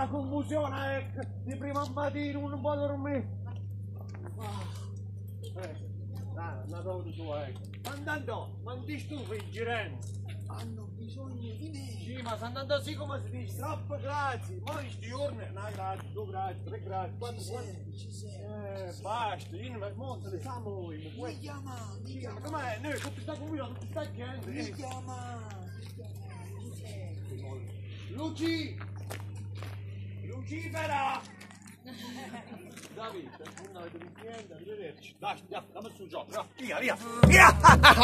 sta confusione, ecco, di prima mattina non può dormire. La tua tua, ecco. Ma intanto, non ti stufi il girente. Hanno bisogno di me. Sì, ma sta andando così come si dice, troppo grazie. Ma in sti giorni, una grazie, due grazie, tre grazie, quanto Ci serve. basta, io non mi monto, le siamo noi. Mi chiama, mi Ma chiama. com'è? Noi, tutti sta confusione, tutti sta gente. Mi chiama. Luci! Lucifera! Davide, non avete niente, arrivederci. Dai, andiamo, dammi sul gioco, via, via, via!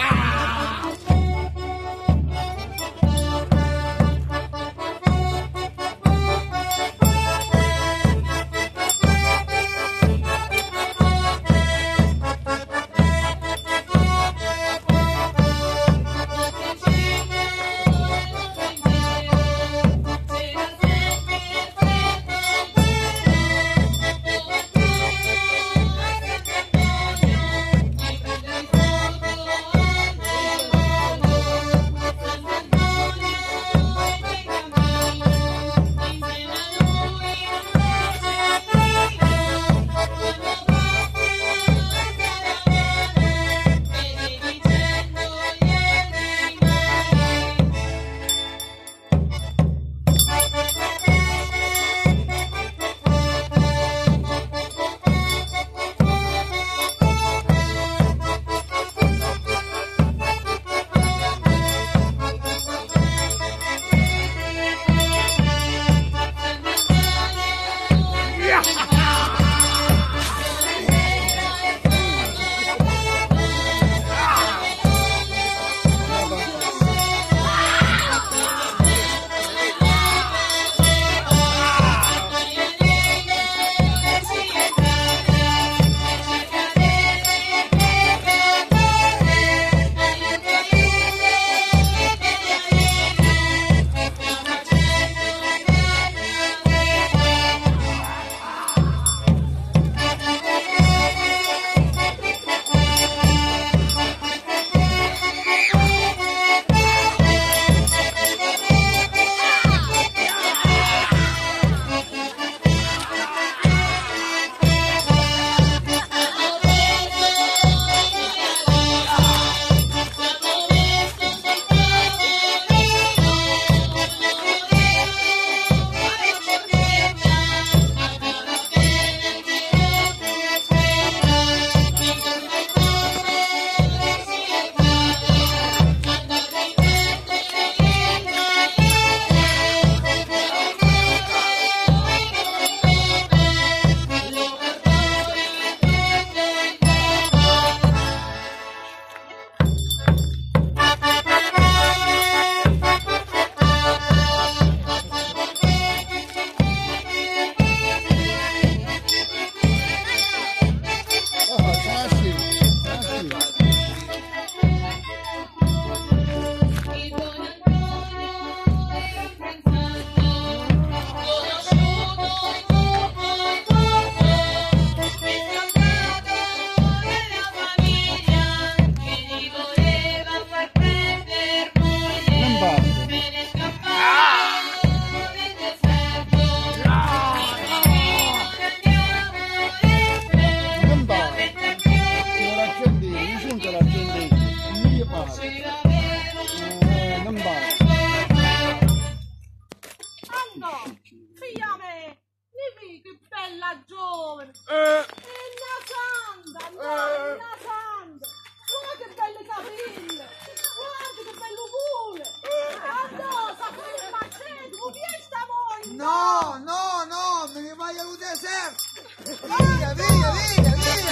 bella giovane! È una santa! No, una santa! Guarda che belle capille! Guarda che bello culo! Addosso, fai il macete! Non riesci a voi! No, no, no, me ne vai al deserto! Via, via, via,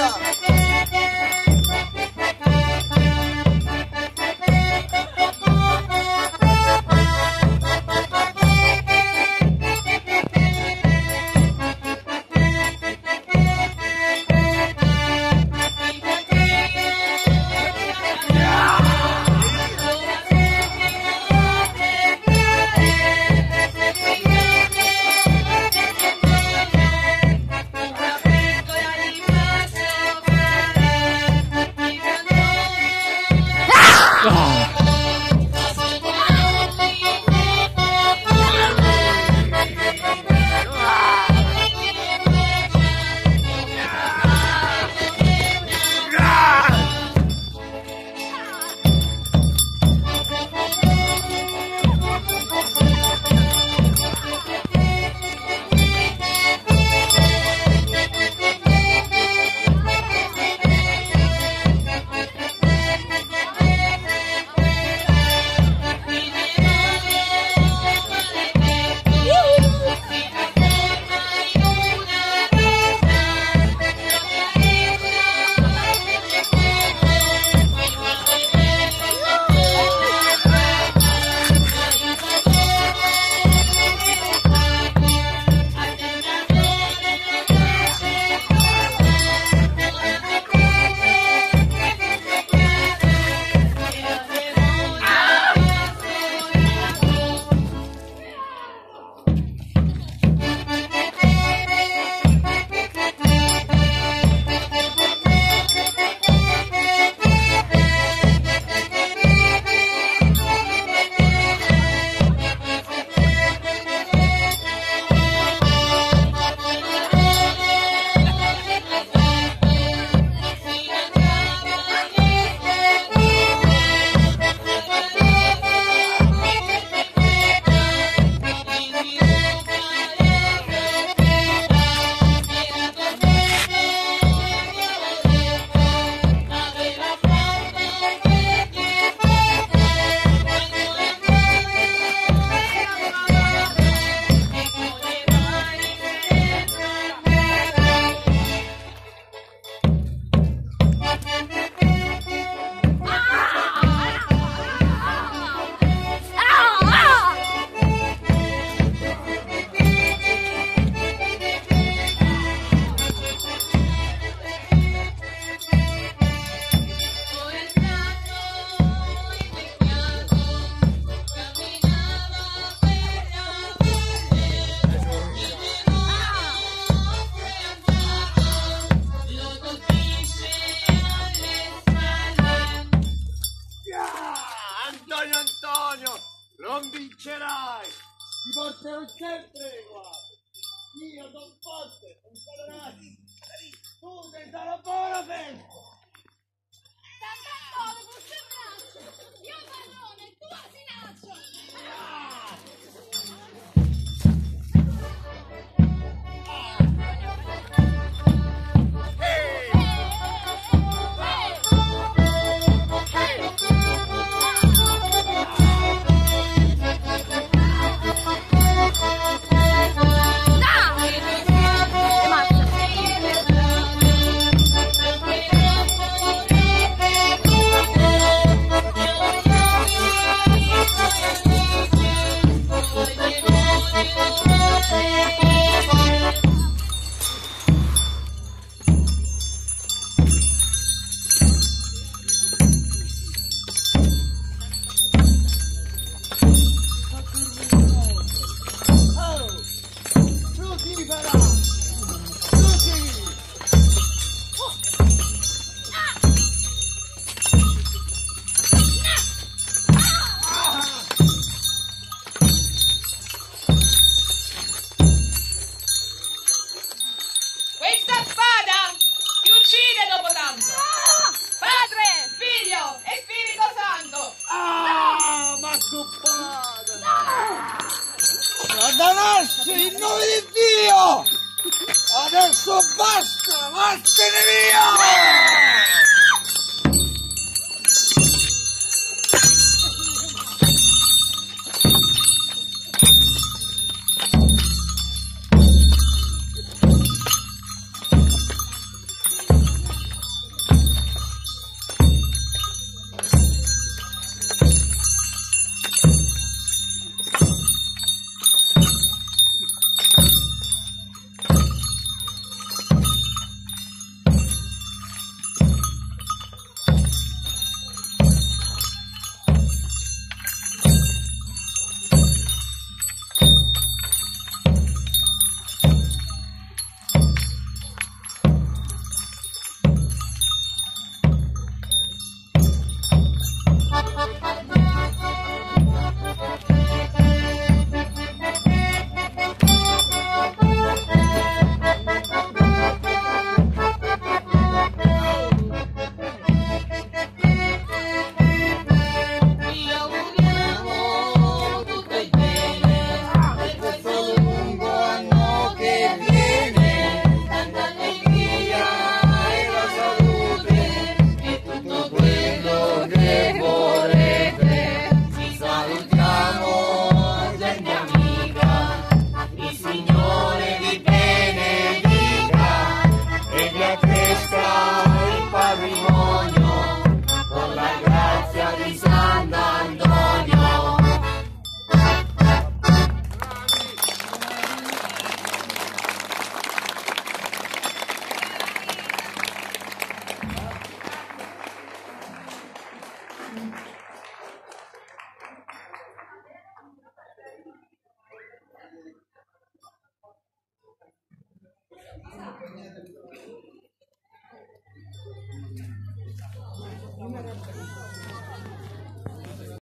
via! Non vincerai! Ti porterò sempre qua! Io sono forte, non caderai! Tu sei stata buona festa! Tant'è questo braccio! Io pallone, tu asinaccio! Adanassi, in nome di Dio! Adesso basta, vattene via!